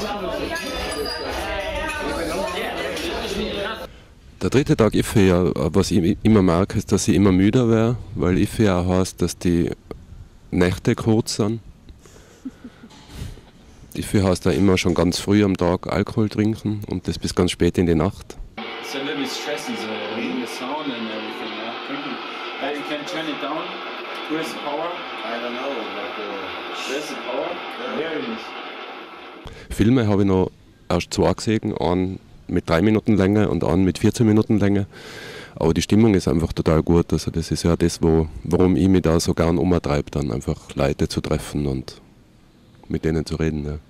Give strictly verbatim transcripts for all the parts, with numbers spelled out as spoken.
Der dritte Tag I F E, ja, was ich immer merke, ist, dass ich immer müder wäre, weil I F E ja heißt, dass die Nächte kurz sind. I F E heißt ja immer schon ganz früh am Tag Alkohol trinken und das bis ganz spät in die Nacht. It's a little stressy, the, the sound and everything, yeah. Uh, you can turn it down. Where's the power? I don't know, but uh, where's the power? Yeah. There it is. Filme habe ich noch erst zwei gesehen, einen mit drei Minuten Länge und einen mit vierzehn Minuten Länge. Aber die Stimmung ist einfach total gut. Also das ist ja das, wo, warum ich mich da so gern umtreibe, dann einfach Leute zu treffen und mit denen zu reden. Ja,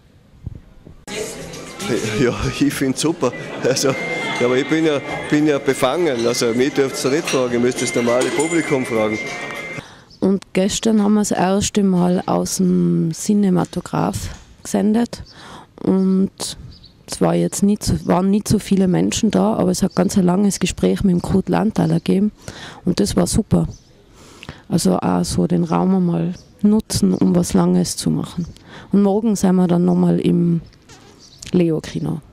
ja ich finde es super. Also, ja, aber ich bin ja, bin ja befangen. Also mich dürft ihr nicht fragen, ihr müsst das normale Publikum fragen. Und gestern haben wir das erste Mal aus dem Cinematograph gesendet. Und es war jetzt nicht so, waren nicht so viele Menschen da, aber es hat ganz ein langes Gespräch mit dem Kurt Landthaler gegeben und das war super. Also auch so den Raum einmal nutzen, um was Langes zu machen. Und morgen sind wir dann nochmal im Leo-Kino.